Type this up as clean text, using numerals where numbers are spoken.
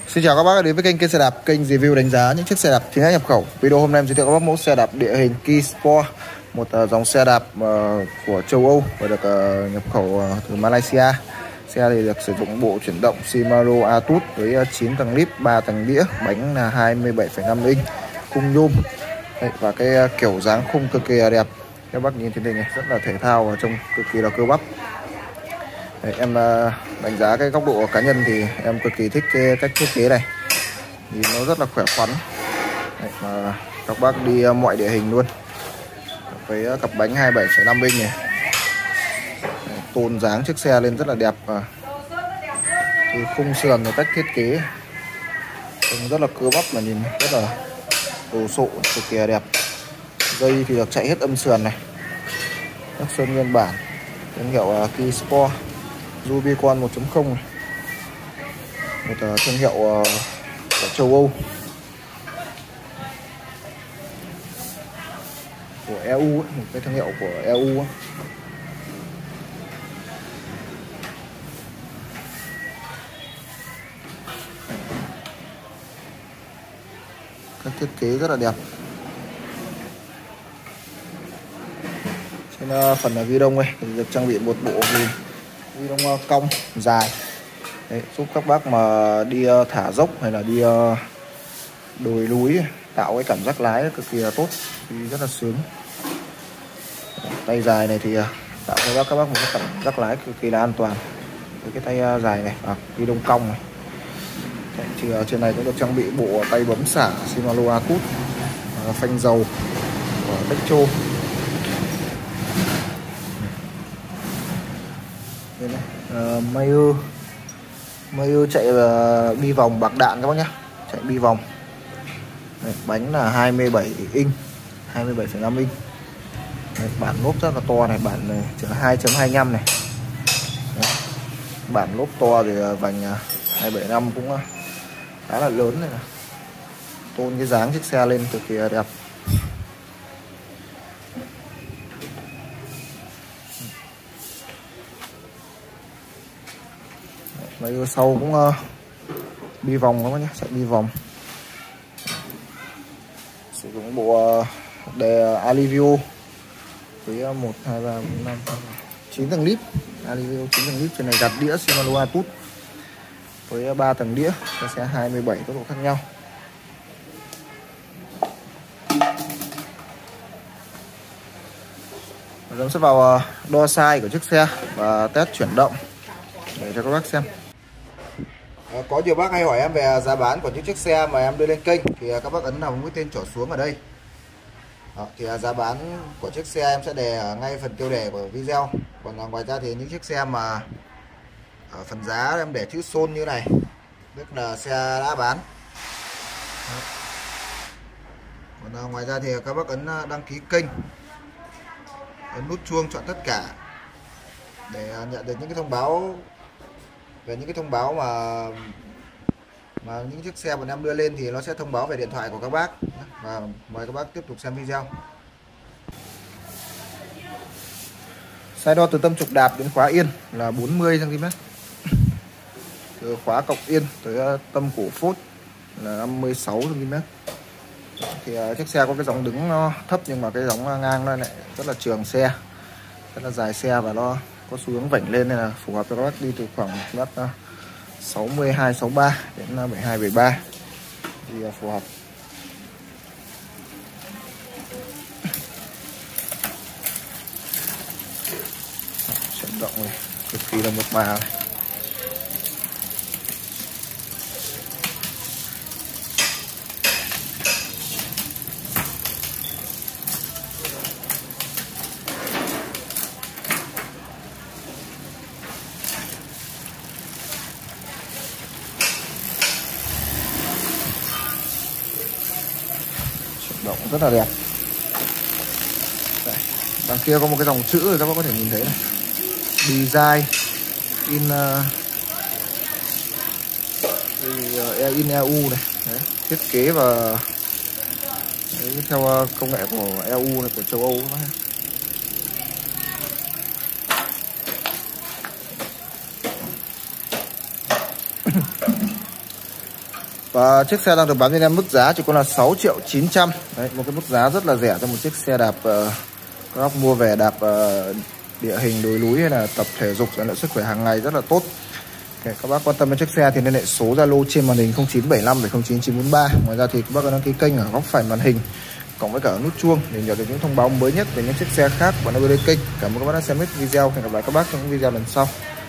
Xin chào các bác đã đến với kênh xe đạp, kênh review đánh giá những chiếc xe đạp chính hãng nhập khẩu. Video hôm nay em giới thiệu các bác mẫu xe đạp địa hình Ki Sport, một dòng xe đạp của châu Âu và được nhập khẩu từ Malaysia. Xe thì được sử dụng bộ chuyển động Shimano Atus với 9 tầng lip, 3 tầng đĩa, bánh là 27,5 inch, khung nhôm. Và cái kiểu dáng khung cực kỳ đẹp. Các bác nhìn trên hình này rất là thể thao và trông cực kỳ là cơ bắp. Em đánh giá cái góc độ cá nhân thì em cực kỳ thích cái cách thiết kế này, nhìn nó rất là khỏe khoắn. Mà các bác đi mọi địa hình luôn, với cặp bánh 27,5 inch này. Tôn dáng chiếc xe lên rất là đẹp, và từ khung sườn và cách thiết kế trông rất là cơ bắp, mà nhìn rất là đồ sộ, cực kỳ đẹp. Dây thì được chạy hết âm sườn này, các sơn nguyên bản, thương hiệu Ki Sport Rubicon 1.0 này. Một thương hiệu của châu Âu, của EU, một cái thương hiệu của EU. Các thiết kế rất là đẹp. Trên phần ghi đông này thì được trang bị một bộ ghi đông cong dài. Đấy, giúp các bác mà đi thả dốc hay là đi đồi núi tạo cái cảm giác lái cực kỳ là tốt, thì rất là sướng. Tay dài này thì tạo cho các bác một cái cảm giác lái cực kỳ là an toàn với cái tay dài này, ghi đông cong này. Thì trên này cũng được trang bị bộ tay bấm xả Shimano Atus, phanh dầu của Techo. Mayer chạy bi vòng bạc đạn các bác nhé, chạy bi vòng. Đấy, bánh là 27 inch, 27,5 inch. Đấy, bản lốp rất là to này, bản này 2.25 này. Đấy, bản lốp to thì vành 275 cũng khá là lớn này. Tôn cái dáng chiếc xe lên cực kỳ đẹp. Máy sau cũng bi vòng các bác nhé, chạy bi vòng. Sử dụng bộ đề Alivio với 1, 2, 3, 4, 5, 9 tầng lip. Alivio 9 tầng lip, trên này đặt đĩa Shimano Atus với 3 tầng đĩa, cái xe 27 tốc độ khác nhau. Chúng sẽ vào đo size của chiếc xe và test chuyển động để cho các bác xem. Có nhiều bác hay hỏi em về giá bán của những chiếc xe mà em đưa lên kênh, thì các bác ấn vào mũi tên trỏ xuống ở đây. Thì giá bán của chiếc xe em sẽ đề ở ngay phần tiêu đề của video. Còn ngoài ra thì những chiếc xe mà ở phần giá em để chữ Son như này, tức là xe đã bán. Còn ngoài ra thì các bác ấn đăng ký kênh, ấn nút chuông chọn tất cả để nhận được những cái thông báo về những cái thông báo mà những chiếc xe bọn em đưa lên, thì nó sẽ thông báo về điện thoại của các bác. Và mời các bác tiếp tục xem video. Size đo từ tâm trục đạp đến khóa yên là 40 cm. Từ khóa cọc yên tới tâm cổ phốt là 56 cm. Thì chiếc xe có cái dòng đứng nó thấp, nhưng mà cái dòng ngang nó lại rất là trường xe, rất là dài xe, và nó có xu hướng vảnh lên, nên là phù hợp cho các bác đi từ khoảng mét 62, 63 đến 72, 73 thì phù hợp. Chuyển động này cực kỳ là mượt mà này. Động rất là đẹp. Đây, đằng kia có một cái dòng chữ các bác có thể nhìn thấy này, design in EU này. Đấy, thiết kế và đấy, theo công nghệ của EU này, của châu Âu này. Và chiếc xe đang được bán cho em mức giá chỉ có là 6.900.000. Đấy, một cái mức giá rất là rẻ cho một chiếc xe đạp các bác mua về đạp địa hình đồi núi hay là tập thể dục rèn luyện sức khỏe hàng ngày rất là tốt. Okay, các bác quan tâm đến chiếc xe thì liên hệ số Zalo trên màn hình 0975 709 943. Ngoài ra thì các bác có đăng ký kênh ở góc phải màn hình cộng với cả nút chuông để nhận được những thông báo mới nhất về những chiếc xe khác của NBD kênh. Cảm ơn các bác đã xem hết video. Hẹn gặp lại các bác trong những video lần sau.